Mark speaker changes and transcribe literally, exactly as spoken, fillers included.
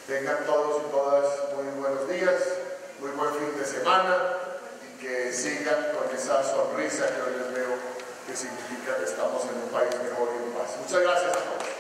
Speaker 1: Tengan todos y todas muy buenos días, muy buen fin de semana y que sigan con esa sonrisa que hoy les veo, que significa que estamos en un país mejor y en paz. Muchas gracias a todos.